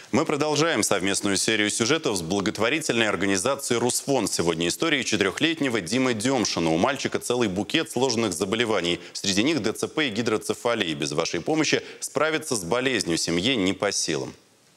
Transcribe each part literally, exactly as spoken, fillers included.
Мы продолжаем совместную серию сюжетов с благотворительной организацией «Русфонд». Сегодня история четырехлетнего Димы Демшина. У мальчика целый букет сложных заболеваний. Среди них ДЦП и гидроцефалия. Без вашей помощи справиться с болезнью семье не по силам.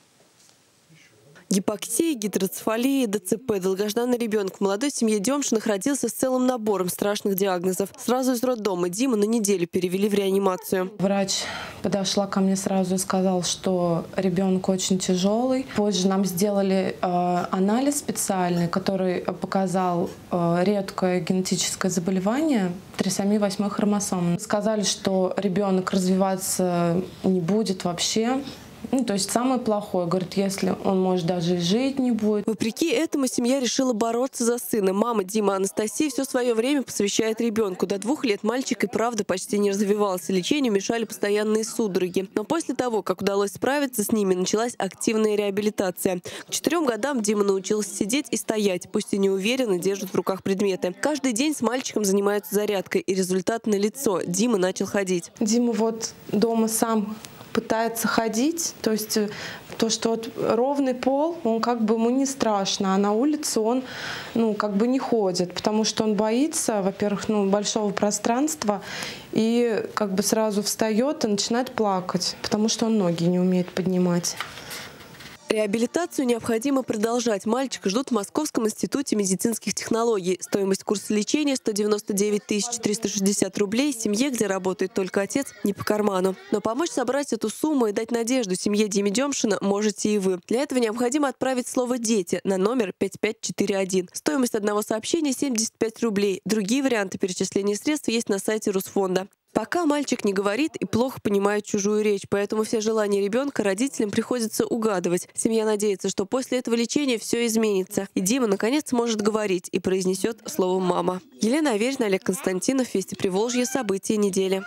Гипоксия, гидроцефалия, ДЦП. Долгожданный ребенок в молодой семье Демшиных родился с целым набором страшных диагнозов. Сразу из роддома Диму на неделю перевели в реанимацию. Врач подошла ко мне сразу и сказал, что ребенок очень тяжелый. Позже нам сделали э, анализ специальный, который показал э, редкое генетическое заболевание – трисомия восьмой хромосомы. Сказали, что ребенок развиваться не будет вообще. Ну, то есть самое плохое, говорит, если он, может, даже и жить не будет. Вопреки этому семья решила бороться за сына. Мама Димы Анастасия все свое время посвящает ребенку. До двух лет мальчик и правда почти не развивался. Лечению мешали постоянные судороги. Но после того, как удалось справиться с ними, началась активная реабилитация. К четырем годам Дима научился сидеть и стоять, пусть и неуверенно держит в руках предметы. Каждый день с мальчиком занимаются зарядкой, и результат налицо. Дима начал ходить. Дима вот дома сам пытается ходить, то есть то, что вот ровный пол, он как бы ему не страшно, а на улице он, ну, как бы не ходит, потому что он боится, во-первых, ну, большого пространства, и как бы сразу встает и начинает плакать, потому что он ноги не умеет поднимать. Реабилитацию необходимо продолжать. Мальчика ждут в Московском институте медицинских технологий. Стоимость курса лечения сто девяносто девять тысяч триста шестьдесят рублей. Семье, где работает только отец, не по карману. Но помочь собрать эту сумму и дать надежду семье Димы Демшина можете и вы. Для этого необходимо отправить слово «Дети» на номер пять пять четыре один. Стоимость одного сообщения семьдесят пять рублей. Другие варианты перечисления средств есть на сайте Русфонда. Пока мальчик не говорит и плохо понимает чужую речь, поэтому все желания ребенка родителям приходится угадывать. Семья надеется, что после этого лечения все изменится, и Дима наконец сможет говорить и произнесет слово «мама». Елена Аверина, Олег Константинов, Вести Приволжье. События недели.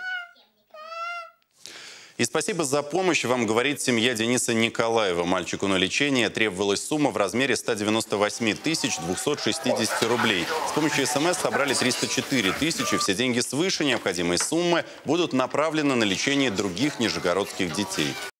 И спасибо за помощь вам говорит семья Дениса Николаева. Мальчику на лечение требовалась сумма в размере ста девяноста восьми тысяч двухсот шестидесяти рублей. С помощью СМС собрали триста четыре тысячи. Все деньги свыше необходимой суммы будут направлены на лечение других нижегородских детей.